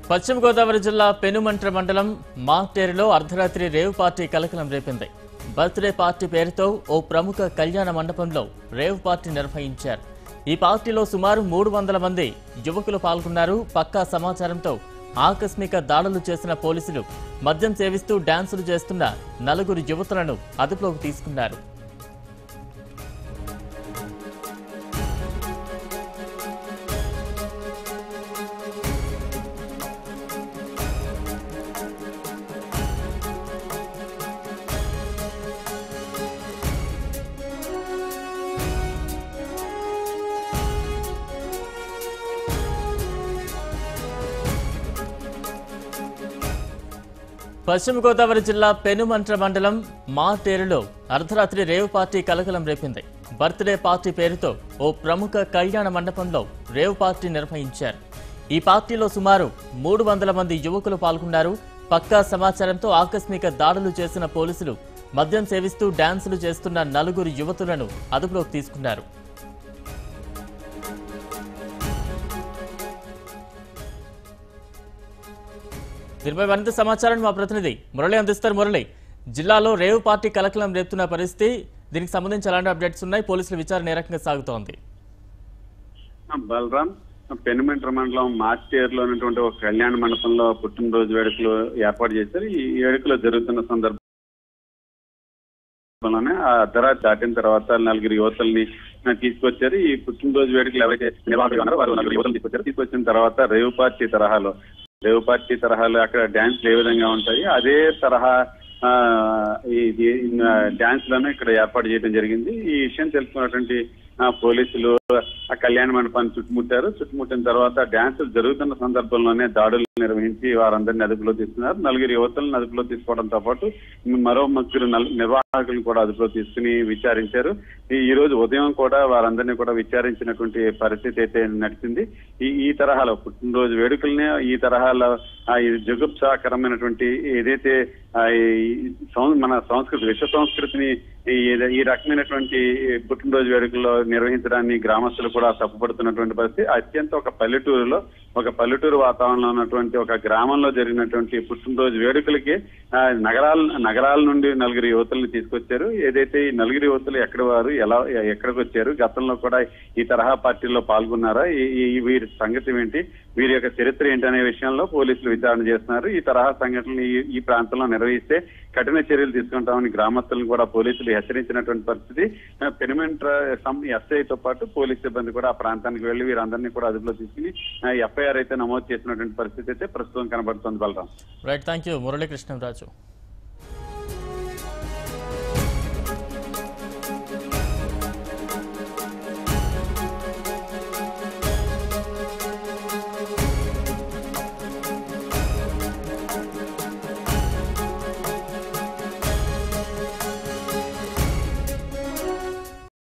పశ్చిమ గోదావరి జిల్లా పెనుమంట్ర మండలం మాటేరులో అర్ధరాత్రి రేవ్ పార్టీ కలకలం రేపింది. బర్త్డే పార్టీ పేరుతో ఓ ప్రముఖ కళ్యాణ మండపంలో రేవ్ పార్టీ నిర్వహించారు. ఈ పార్టీలో సుమారు 300 మంది యువకులు పాల్గొన్నారు. పక్కా సమాచారంతో ఆకస్మిక దాడులు చేసిన పోలీసులు మద్యం సేవిస్తూ డాన్సులు చేస్తున్న 4 యువతులను అదుపులోకి తీసుకున్నారు. పశ్చిమ గోదావరి జిల్లా పెనుమంట్ర మండలం మాటేరులో అర్ధరాత్రి రేవ్ పార్టీ కలకలం రేపింది. బర్త్డే పార్టీ పేరుతో ఓ ప్రముఖ కళ్యాణ మండపంలో రేవ్ పార్టీ నిర్వహించారు. ఈ పార్టీలో సుమారు 300 మంది యువకులు పాల్గొన్నారు. పక్కా సమాచారంతో ఆకస్మిక దాడులు చేసిన పోలీసులు మద్యం సేవిస్తూ డాన్సులు చేస్తున్న 4 యువతులను అదుపులోకి తీసుకున్నారు. దీనిపై మరింత సమాచారాన్ని మా ప్రతినిధి మురళి అందిస్తారు. మురళి, జిల్లాలో రేవ్ పార్టీ కలకలం రేపుతున్న పరిస్థితి, దీనికి సంబంధించి ఎలాంటి అప్డేట్స్ ఉన్నాయి? పోలీసుల విచారణ ఏ రకంగా సాగుతోంది? బలరాం, పెనుమంట్ర మండలం మాస్టేరులో ఉన్నటువంటి ఒక కళ్యాణ మండపంలో పుట్టినరోజు వేడుకలు ఏర్పాటు చేశారు. ఈ వేడుకలు జరుగుతున్న సందర్భంలోనే ఆ అర్ధరాత్రి దాటిన తర్వాత 4 యువతుల్ని తీసుకొచ్చారు. ఈ పుట్టినరోజు వేడుకలు ఎవరైతే నిర్వాహకులు ఉన్నారో వారు 4 యువతులు తీసుకొచ్చిన తర్వాత రేవ్ పార్టీ తరహాలో అక్కడ డాన్స్లు ఏ విధంగా ఉంటాయి అదే తరహా డాన్స్లను ఇక్కడ ఏర్పాటు చేయడం జరిగింది. ఈ విషయం తెలుసుకున్నటువంటి పోలీసులు ఆ కళ్యాణ మండపాన్ని చుట్టుముట్టిన తర్వాత డాన్సులు జరుగుతున్న సందర్భంలోనే దాడులు నిర్వహించి వారందరినీ అదుపులో తీసుకున్నారు. 4 యువతులను అదుపులో తీసుకోవడంతో పాటు మరో 3 నిర్వాహకులను కూడా అదుపులో తీసుకుని విచారించారు. ఈ రోజు ఉదయం కూడా వారందరినీ కూడా విచారించినటువంటి పరిస్థితి అయితే నడిచింది. ఈ తరహాలో పుట్టినరోజు వేడుకల్ని ఈ తరహాలో జుగుప్సాకరమైనటువంటి ఏదైతే మన విశ్వ సంస్కృతిని ఈ రకమైనటువంటి పుట్టినరోజు వేడుకల్లో నిర్వహించడాన్ని గ్రామస్తులు కూడా తప్పుపడుతున్నటువంటి పరిస్థితి. అత్యంత ఒక పల్లెటూరు వాతావరణంలో ఉన్నటువంటి ఒక గ్రామంలో జరిగినటువంటి పుట్టినరోజు వేడుకలకి నగరాల నుండి 4 యువతులను తీసుకొచ్చారు. ఏదైతే ఈ 4 యువతులు ఎక్కడికి వచ్చారు, గతంలో కూడా ఈ తరహా పార్టీల్లో పాల్గొన్నారా, వీరి సంగతి ఏంటి, వీరి యొక్క చరిత్ర ఏంటి అనే విషయంలో పోలీసులు విచారణ చేస్తున్నారు. ఈ తరహా సంఘటనలు ఈ ప్రాంతంలో నిర్వహిస్తే కఠిన చర్యలు తీసుకుంటామని గ్రామస్తులను కూడా పోలీసులు హెచ్చరించినటువంటి పరిస్థితి. పెనుమంట్ర ఎస్ఐతో పాటు పోలీస్ సిబ్బంది కూడా ఆ ప్రాంతానికి వెళ్లి వీరందరినీ కూడా అదుపులో తీసుకుని ఎఫ్ఐఆర్ అయితే నమోదు చేసినటువంటి పరిస్థితి అయితే ప్రస్తుతం కనబడుతోంది. Balaram. Right, thank you Murali Krishna Raju.